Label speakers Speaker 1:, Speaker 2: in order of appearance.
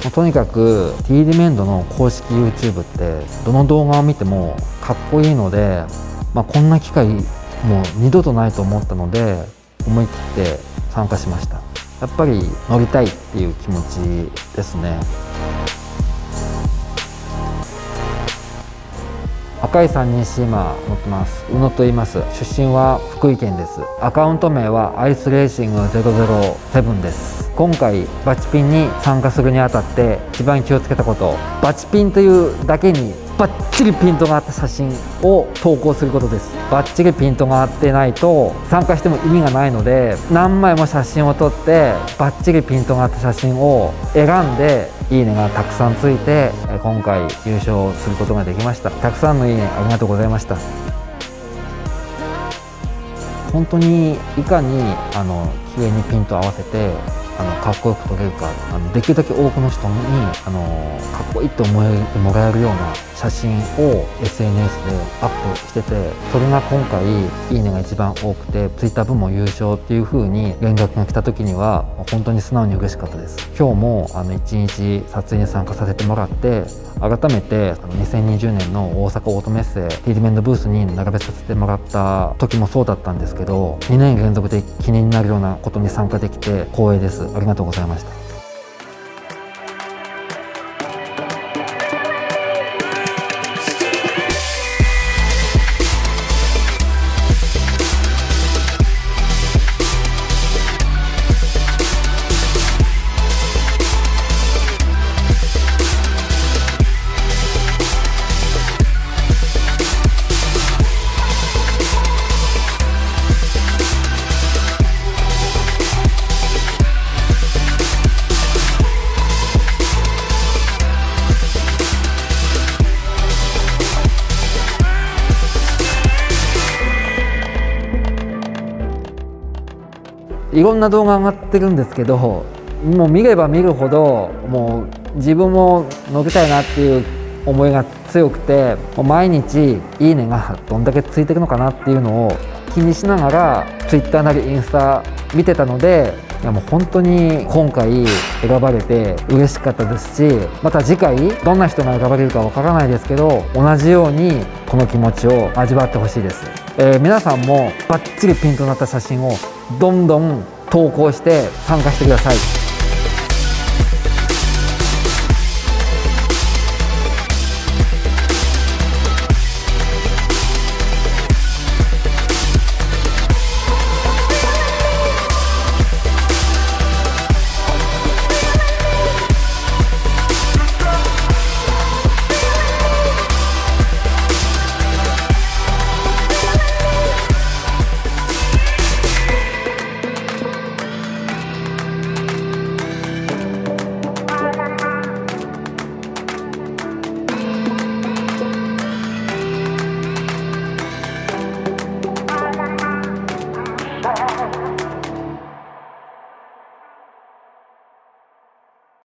Speaker 1: とにかく T リメンドの公式 YouTube ってどの動画を見てもかっこいいので、こんな機会もう二度とないと思ったので思い切って参加しました。やっぱり乗りたいっていう気持ちですね。赤い三輪シーマー乗ってます。宇野と言います。出身は福井県です。アカウント名はアイスレーシング007です。今回バチピンに参加するにあたって一番気をつけたこと、バチピンというだけにバッチリピントがあった写真を投稿することです。バッチリピントが合ってないと参加しても意味がないので、何枚も写真を撮ってバッチリピントがあった写真を選んでいいねがたくさんついて、今回優勝することができました。たくさんのいいねありがとうございました。本当にいかに綺麗にピント合わせてかっこよく撮れるか、できるだけ多くの人にかっこいいと思ってもらえるような写真を SNS でアップしてて、それが今回いいねが一番多くて Twitter 部門優勝っていう風に連絡が来た時には本当に素直に嬉しかったです。今日も一日撮影に参加させてもらって、改めて2020年の大阪オートメッセ T リメンドブースに並べさせてもらった時もそうだったんですけど、2年連続で記念になるようなことに参加できて光栄です。ありがとうございました。いろんな動画上がってるんですけど、もう見れば見るほどもう自分も乗りたいなっていう思いが強くて、もう毎日いいねがどんだけついてるのかなっていうのを気にしながら Twitter なりインスタ見てたので、いやもう本当に今回選ばれて嬉しかったですし、また次回どんな人が選ばれるかわからないですけど、同じようにこの気持ちを味わってほしいです。皆さんもバッチリピンとなった写真をどんどん投稿して参加してください。